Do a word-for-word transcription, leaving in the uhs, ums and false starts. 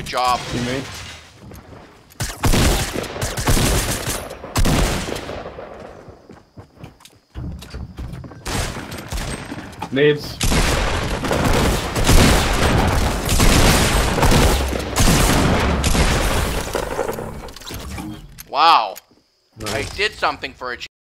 Good job. Teammate. Nades. Wow. Nice. I did something for a